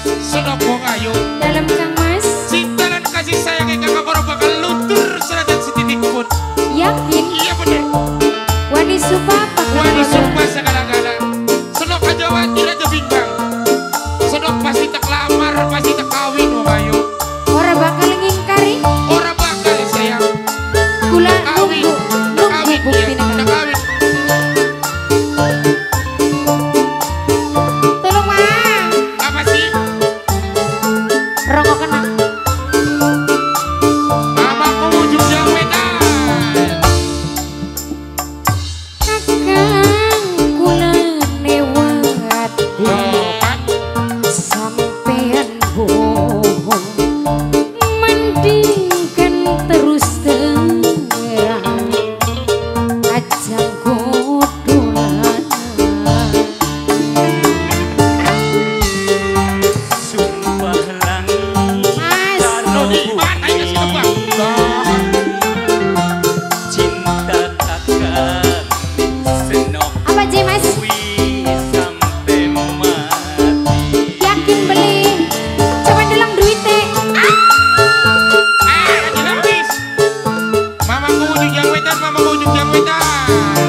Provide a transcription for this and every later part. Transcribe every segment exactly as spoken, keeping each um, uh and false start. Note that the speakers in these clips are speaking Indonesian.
Senopo ngayu Dalam Kang Mas. cinta dan kasih sayang yang kakak orang bakal luntur senajan setitik pun. Yakin? Iya bener. Wani sumpah apa Kang Wani Mas? sumpah segala-gala. Senok aja wati aja bimbang. Senok pasti tak lamar, pasti tak kawin wong ayu. Ora bakal ngingkari. Orang bakal sayang. Kula Kawin, nunggu nunggu kawin bukti dia, tak kawin. Tolong Mang. Apa sih? Rokok kena. Mamaku wujud yang wedan. Kakang kula newati. Oh, kan? Sampean bohong mendingkan terus terang ajang kudulan Sumpah langit Mas Lo di mana ini sih bang? cinta takkan senok apa J Mas wi sampai mati. yakin beli coba delang duitnya Eh, lagi habis. Mamaku wujud yang wedan, mamaku wujud yang wedan.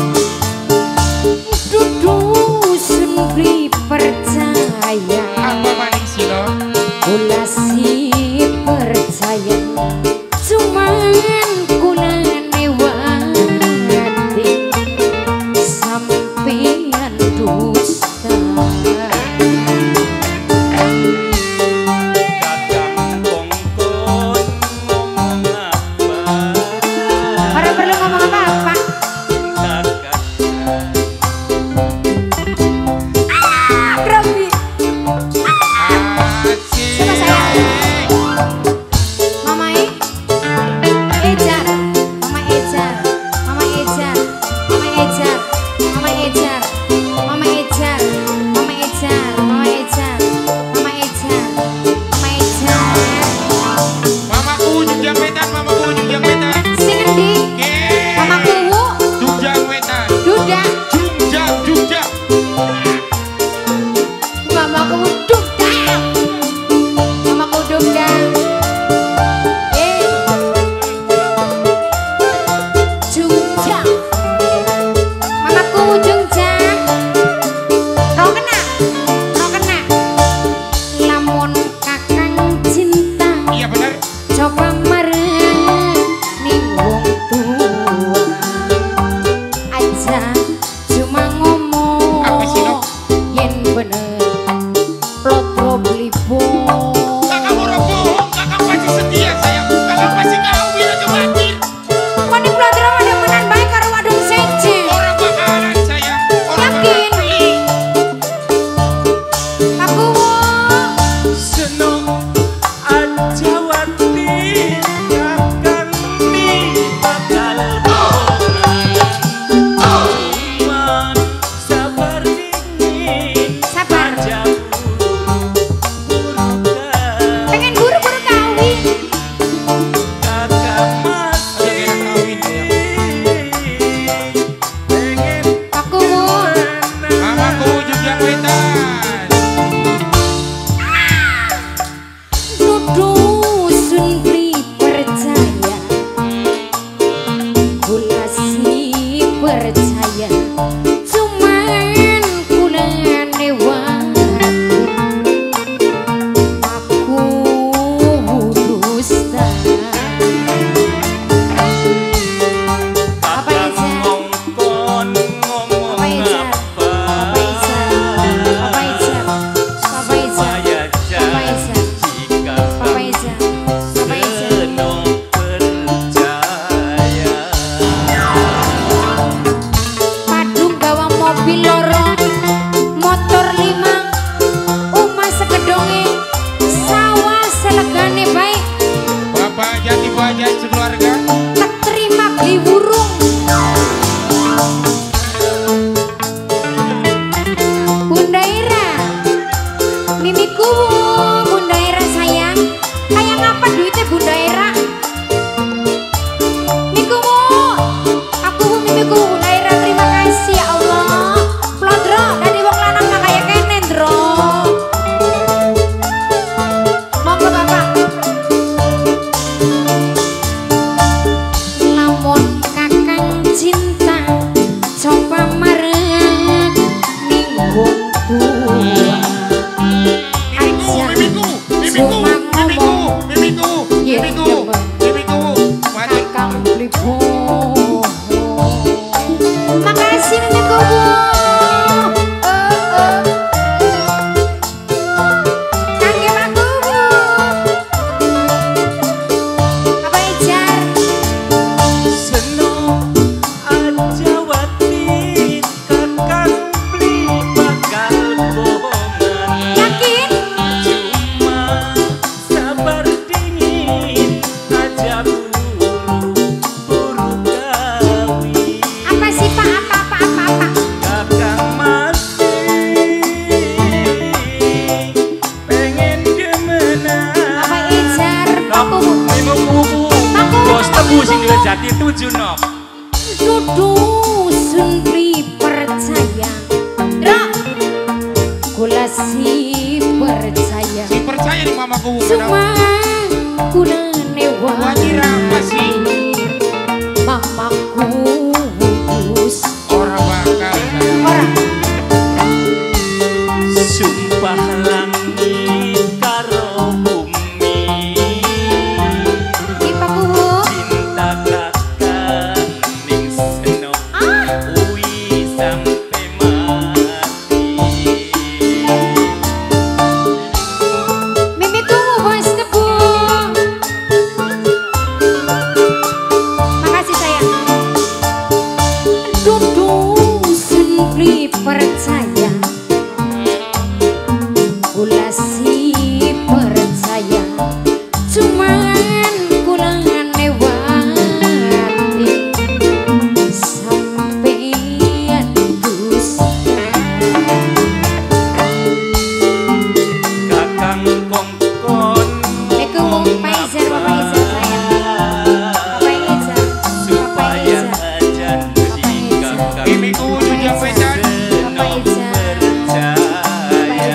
dudu sendiri percaya Apa maning sih lo? kula si percaya cuman kula newati sampean dusta Kadang kongkon ngomong apa, ora perlu ngomong apa-apa tak kata Robi Asik. Suka sayang. Mama E Ejar Mama Ejar Mama Ejar Mama Ejar Mama Ejar Mama Ejar Mama Ejar Mama Ejar Mama Ejar Mama Ejar Mamaku wujud yang wedan, mamaku wujud yang wedan. sing endi Oke. Mama kuwu Jujang wedan. duda Jujang, jujang. Mama kuwu duda Mama kuwu duda eh Jungjang Mama kuwu jungjang Ro kena Ro kena lamun kakang cinta Iya bener. coba marang ning wong tua aja cuma ngomong Apa sih, Nok? yen bener plotro blibong Kakak mau bohong, kakak pasti setia sayang. Kakak pasti kawin aja mati. kone plotro ada menan baik karo wadon seje Orang bakalan sayang. Orang Yakin? bakal beli. aku senok aja wati takkan mi bakal bohongan. Cuman sabar dingin sabar aja burukan lagu sing Jati tujuh nom. Dudu sendiri percaya Dra Kula si percaya Si percaya nih mamaku. Cuma kula newa Wajir apa sih? Mamaku wudus Orang bakal Orang Sumpah langit karo bumi. Ipaku Cinta kakak ning seno. Uwi sampai mati. Mimiku bos tebu Makasih sayang Dudu sendiri percaya Kula si percaya Cuman kula lewati Sampean dusta Kakang kongkon Iku wong Paizer, Pak Paizer sayang. Bapak Iza, Bapak supaya Iza. janji kakang Mimiku jujang wetan. Bapak Iza. percaya.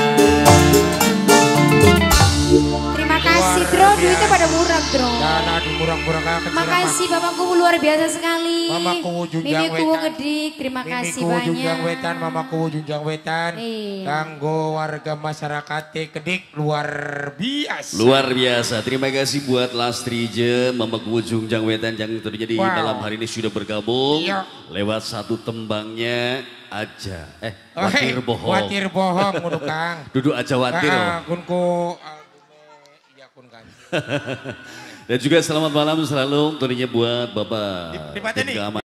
Terima kasih Bro, duitnya pada murah Bro. Dana di murang-murang kecil. Makasih Bapakku luar biasa sekali. Mamaku junjang Mimiku wetan. gedik, terima kasih Mimiku banyak. junjang wetan, mamaku junjang wetan. Iya. Kanggo warga masyarakat Kedik luar biasa. Luar biasa, terima kasih buat Lastri Je, Mama Kuwujung Jangwetan yang terjadi Wow. dalam hari ini sudah bergabung Iya. lewat satu tembangnya aja. Eh, Oh, hei, watir bohong. Watir bohong, kudu Kang. Duduk aja watir loh. Ah, kunku, ah, iya kun kan. Dan juga selamat malam selalu tentunya buat Bapak Di- di Pateni. Tim Keamanan.